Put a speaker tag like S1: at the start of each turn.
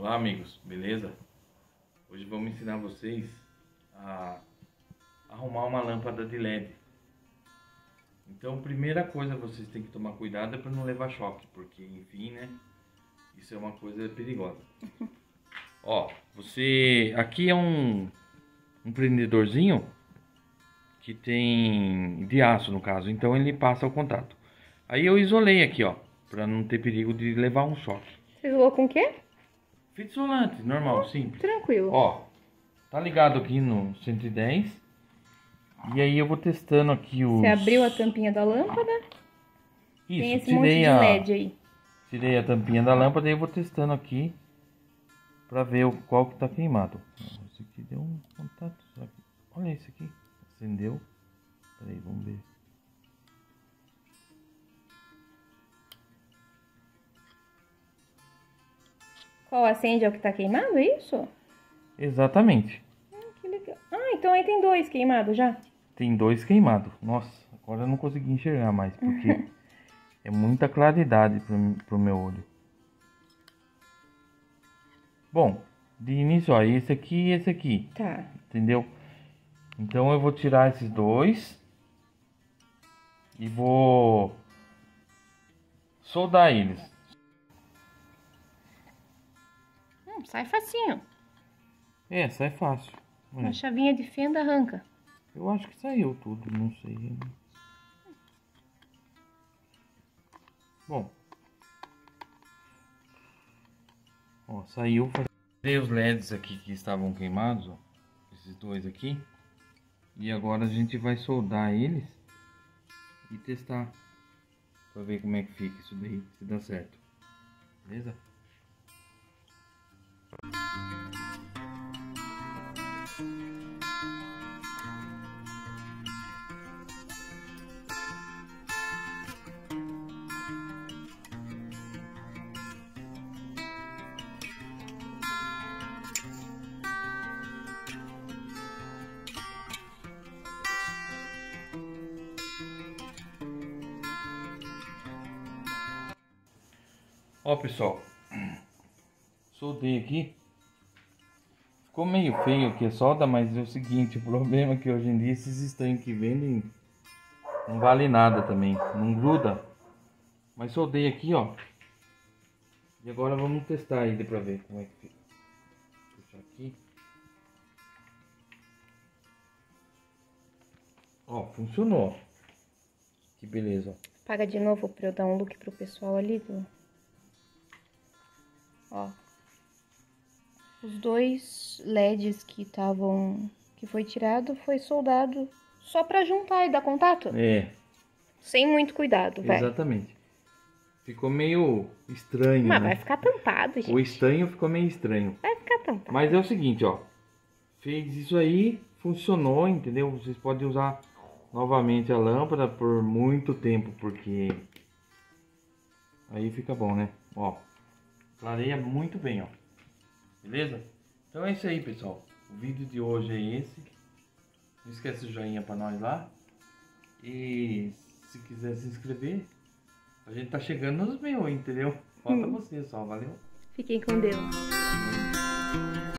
S1: Olá amigos, beleza? Hoje vamos ensinar vocês a arrumar uma lâmpada de LED. Então, primeira coisa vocês têm que tomar cuidado é para não levar choque, porque enfim, né? Isso é uma coisa perigosa. Ó, aqui é um prendedorzinho que tem de aço no caso, então ele passa o contato. Aí eu isolei aqui, ó, para não ter perigo de levar um choque.
S2: Você isolou com o quê?
S1: Fita isolante, normal, simples.
S2: Tranquilo.
S1: Ó, tá ligado aqui no 110. E aí eu vou testando aqui os...
S2: Você abriu a tampinha da lâmpada?
S1: Isso,
S2: tem esse monte de LED aí.
S1: Tirei a tampinha da lâmpada e eu vou testando aqui pra ver qual que tá queimado. Esse aqui deu um contato. Olha esse aqui. Acendeu. Peraí, vamos ver.
S2: Qual acende é o que tá queimado, é isso?
S1: Exatamente.
S2: Que legal. Ah, então aí tem dois queimados já.
S1: Tem dois queimados. Nossa, agora eu não consegui enxergar mais, porque é muita claridade pro meu olho. Bom, de início, ó, esse aqui e esse aqui.
S2: Tá.
S1: Entendeu? Então eu vou tirar esses dois e vou soldar eles.
S2: Sai facinho.
S1: É, sai fácil.
S2: Uma chavinha de fenda arranca.
S1: Eu acho que saiu tudo, não sei. Bom. Ó, saiu. Tirei os LEDs aqui que estavam queimados, ó. Esses dois aqui. E agora a gente vai soldar eles e testar. Pra ver como é que fica isso daí, se dá certo. Beleza? Ó pessoal, soldei aqui. Ficou meio feio aqui a solda, mas é o seguinte, o problema é que hoje em dia esses estanhos que vendem não vale nada também, não gruda. Mas soldei aqui, ó. E agora vamos testar ele pra ver como é que fica. Puxar aqui. Ó, funcionou. Que beleza, ó.
S2: Apaga de novo pra eu dar um look pro pessoal ali do... Ó. Os dois LEDs que foi tirado, foi soldado só pra juntar e dar contato.
S1: É.
S2: Sem muito cuidado, vai.
S1: Exatamente. Ficou meio estranho,
S2: Mas
S1: né?
S2: vai ficar tampado, gente.
S1: O estanho ficou meio estranho.
S2: Vai ficar tampado.
S1: Mas é o seguinte, ó. Fez isso aí, funcionou, entendeu? Vocês podem usar novamente a lâmpada por muito tempo, porque aí fica bom, né? Ó, clareia muito bem, ó. Beleza? Então é isso aí, pessoal. O vídeo de hoje é esse. Não esquece o joinha pra nós lá. E se quiser se inscrever, a gente tá chegando nos 1000, entendeu? Falta você só, valeu?
S2: Fiquem com Deus.